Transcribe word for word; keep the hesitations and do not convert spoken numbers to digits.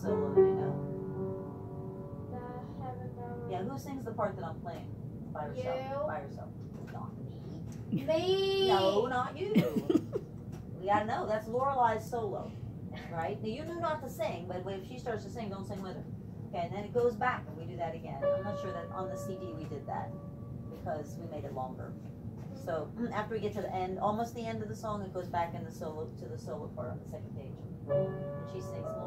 solo that you know? Yeah, who sings the part that I'm playing? By yourself. You. By yourself. Not me. Me. No, not you. We gotta know. That's Lorelei's solo. Right? Now you knew not to sing, but if she starts to sing, don't sing with her. Okay, and then it goes back and we do that again. I'm not sure that on the C D we did that because we made it longer. So after we get to the end, almost the end of the song, it goes back in the solo to the solo part on the second page. And she sings